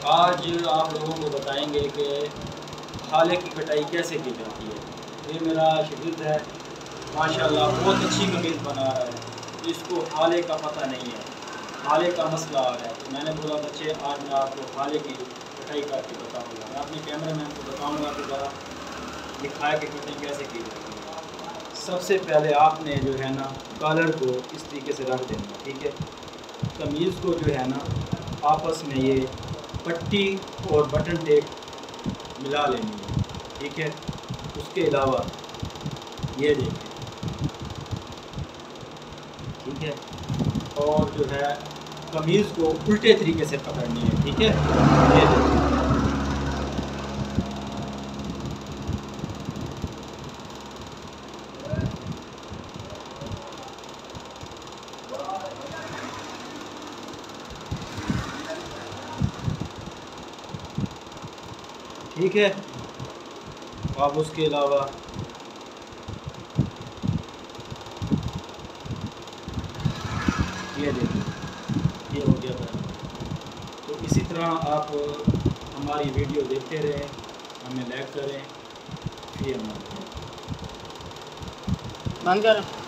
आज आप लोगों को बताएंगे कि हाले की कटाई कैसे की जाती है। ये मेरा शागिर्द है, माशाल्लाह बहुत अच्छी कमीज़ बना रहा है। इसको हाले का पता नहीं है, हाले का मसला आ रहा है। तो मैंने बोला बच्चे आज मैं आपको हाले की कटाई करके बताऊँगा। मैं अपने कैमरा मैन को बताऊँगा कि ज़रा दिखाया कि कटिंग कैसे की जाती है। सबसे पहले आपने जो है ना कॉलर को इस तरीके से रख देना, ठीक है। कमीज़ को जो है ना आपस में ये पट्टी और बटन टेप मिला लेनी है, ठीक है। उसके अलावा ये देखें, ठीक है। और जो है कमीज़ को उल्टे तरीके से पकड़नी है, ठीक है। ये देखें, ठीक है। अब उसके अलावा ये देखिए, ये हो गया था। तो इसी तरह आप हमारी वीडियो देखते रहें, हमें लाइक करें, फिर हमारे बंद कर।